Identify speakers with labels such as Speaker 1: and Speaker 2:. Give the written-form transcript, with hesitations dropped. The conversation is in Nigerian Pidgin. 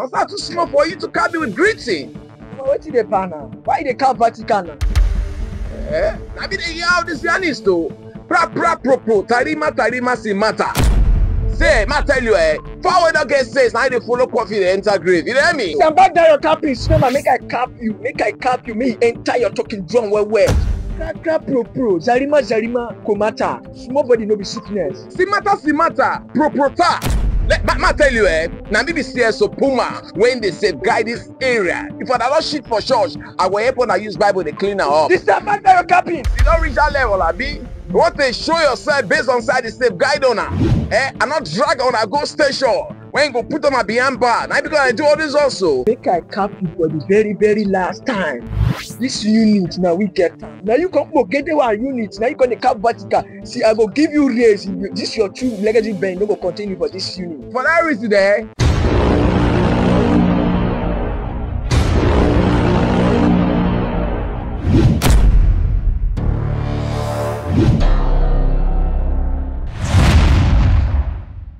Speaker 1: Cause that's too small for you to cap me with greeting.
Speaker 2: What is the partner? Why they cap Vatican?
Speaker 1: Eh? I mean, how this yarn is though. Pro, tarima, si matter. Say, ma tell you, forward again says, now they follow coffee, they enter grave. You hear me?
Speaker 2: Stand back there, your capping. Remember, make I cap you, may enter your talking drum where. Crap, pro, zarima, komata. Small body no be sickness.
Speaker 1: Si matter, pro-ta. Ma tell you, now BBC so Puma, when they safeguard this area, if I don't shit for church, I will help when I use Bible, they clean her up.
Speaker 2: This stand back there, your capping.
Speaker 1: You don't reach that level, Abi. You want to show yourself based on side the safeguard on her. And not drag on a go station. When you go put on my behind bar. Now because I do all this also.
Speaker 2: Make I cap you for the very last time. This unit now we get time. Now you come get the one unit. Now you gonna cap Vatican. See, I go give you raise. This your true legacy band. No go continue for this unit.
Speaker 1: For that reason there.